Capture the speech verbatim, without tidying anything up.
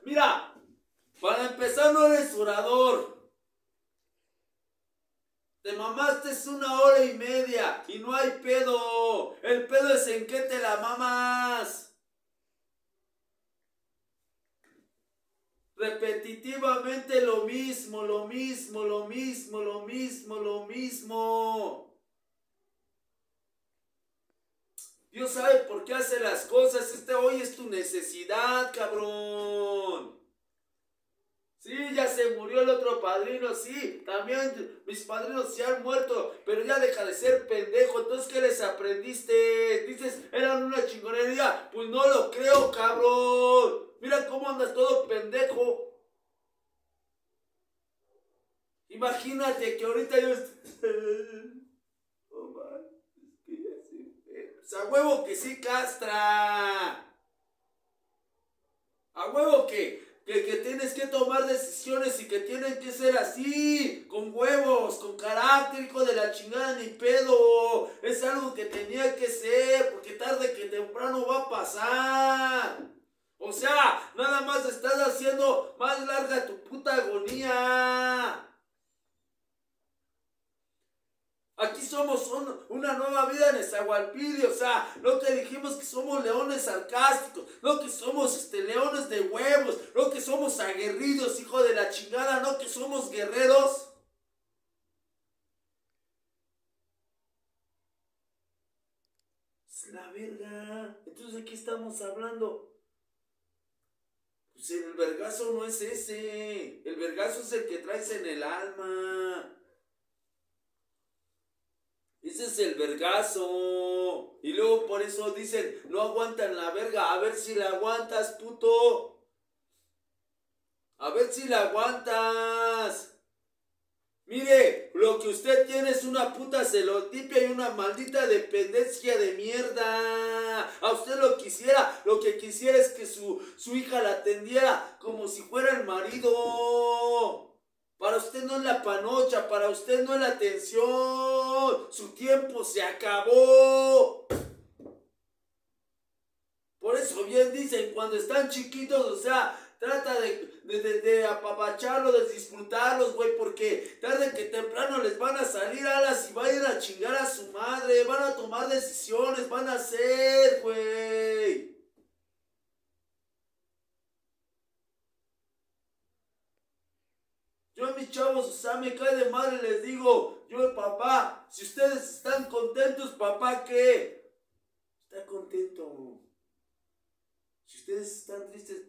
Mira, para empezar no eres orador. Te mamaste una hora y media y no hay pedo. El pedo es en qué te la mamas. Repetitivamente lo mismo, lo mismo, lo mismo, lo mismo, lo mismo. Dios sabe por qué hace las cosas. Este hoy es tu necesidad, cabrón. Sí, ya se murió el otro padrino, sí. También mis padrinos se han muerto. Pero ya deja de ser pendejo. Entonces, ¿qué les aprendiste? Dices, eran una chingonería. Pues no lo creo, cabrón. Mira cómo andas todo pendejo. Imagínate que ahorita yo... Oh, man. Es que ya sí. O sea, a huevo que sí castra. A huevo que... Que, que tienes que tomar decisiones y que tienen que ser así, con huevos, con carácter, hijo de la chingada, ni pedo. Es algo que tenía que ser, porque tarde que temprano va a pasar. O sea, nada más estás haciendo más larga tu puta agonía. Aquí somos un, una nueva vida en Nezahualpilli, o sea, no que dijimos que somos leones sarcásticos, no que somos este, leones de huevos, no que somos aguerridos, hijo de la chingada, no que somos guerreros. Es la verga. Entonces, ¿de qué estamos hablando? Pues el vergazo no es ese, el vergazo es el que traes en el alma. Ese es el vergazo. Y luego por eso dicen, no aguantan la verga. A ver si la aguantas, puto. A ver si la aguantas. Mire, lo que usted tiene es una puta celotipia y una maldita dependencia de mierda. A usted lo quisiera, lo que quisiera es que su, su hija la atendiera como si fuera el marido. Para usted no es la panocha, para usted no es la atención. Su tiempo se acabó. Por eso bien dicen, cuando están chiquitos, o sea, trata de, de, de, de apapacharlos, de disfrutarlos, güey, porque tarde que temprano les van a salir alas y van a ir a chingar a su madre, van a tomar decisiones, van a hacer, güey. Yo a mis chavos, o sea, me cae de madre, les digo, yo, papá, si ustedes están contentos, papá, ¿qué? Está contento. Si ustedes están tristes,